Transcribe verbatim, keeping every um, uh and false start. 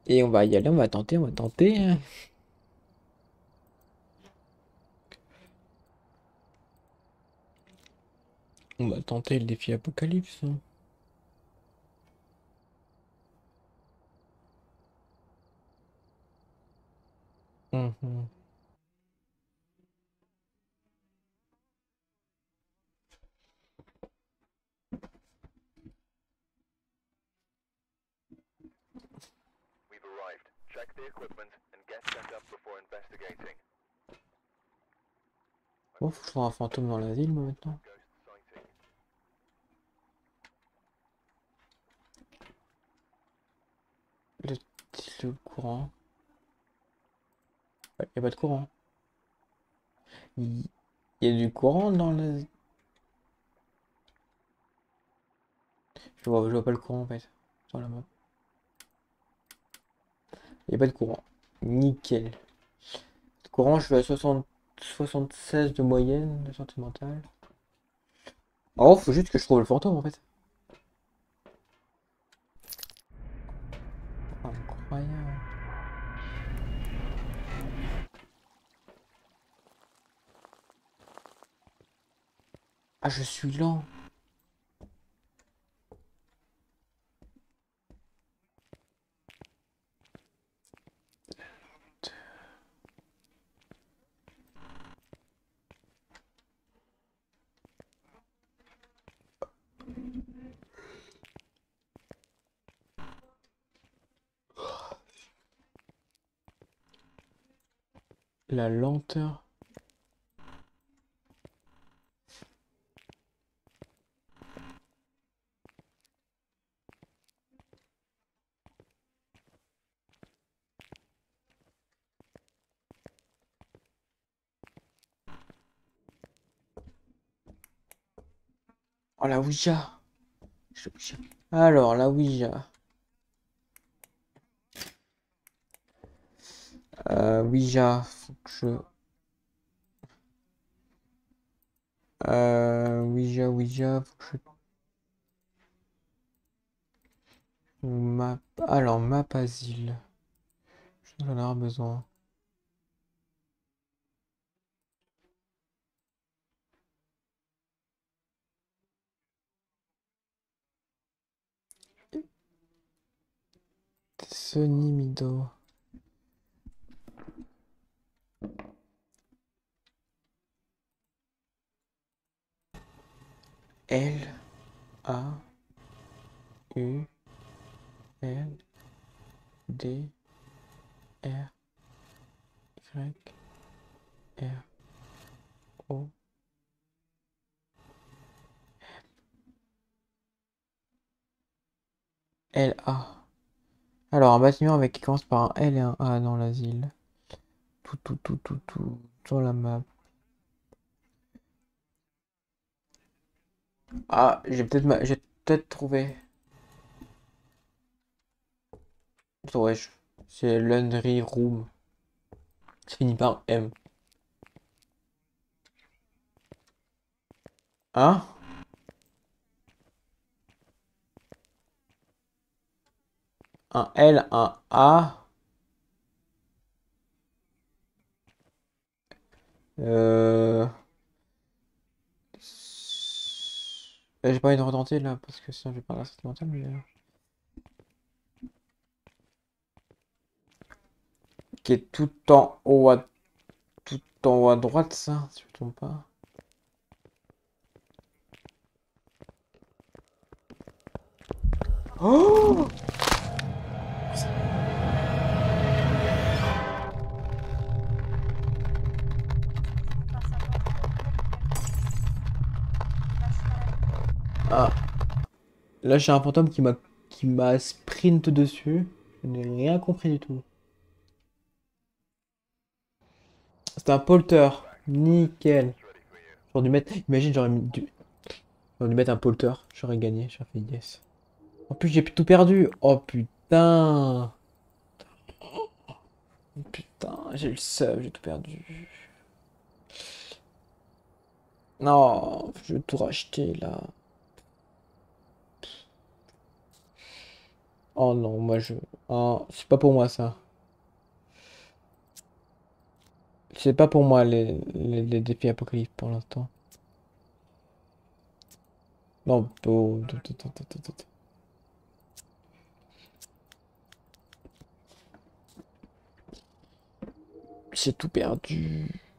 Et on va y aller, on va tenter, on va tenter, hein. On va tenter le défi Apocalypse, hein. Mhm. Bon, faut que je trouve un fantôme dans la ville, moi, maintenant. Le, le courant. Ouais, y a pas de courant. Il y a du courant dans la... Je vois, je vois pas le courant, en fait. Dans la map. Y a pas de courant. Nickel. Courant, je suis à soixante soixante-seize de moyenne de santé mentale. Oh, faut juste que je trouve le fantôme, en fait. Incroyable. Ah, je suis lent. La lenteur. Oh, la Ouija. Je- je- Alors, la Ouija. Euh, Ouija, faut que je... Euh, Ouija, Ouija, faut que je... Map... Alors, map asile. J'en ai besoin. Sony Mido. L, A, U, L, D, R, Y, R, O, L, A. Alors, un bâtiment avec qui commence par un L et un A dans l'asile. Tout, tout, tout, tout, tout, sur la map. Ah, j'ai peut-être ma... j'ai peut-être trouvé. Ouais, je- c'est Laundry Room. Ça finit par M. Hein? Un L, un A. Euh... J'ai pas envie de retenter là, parce que sinon je vais pas la santé mentale, mais... euh, Qui est tout en haut à... tout en haut à droite, ça, si je me trompe pas. Oh! Ah, là j'ai un fantôme qui m'a qui m'a sprint dessus. Je n'ai rien compris du tout. C'est un polter. Nickel. J'aurais dû mettre... Imagine, j'aurais mis... dû... j'aurais dû mettre un polter. J'aurais gagné. J'aurais fait yes. En plus, j'ai tout perdu. Oh putain. Putain, j'ai le seum, j'ai tout perdu. Non, je vais tout racheter là. Oh non, moi je... Oh, c'est pas pour moi ça. C'est pas pour moi les, les, les défis apocalypse pour l'instant. Non, oh, tut, tut, tut, tut, tut. J'ai tout perdu.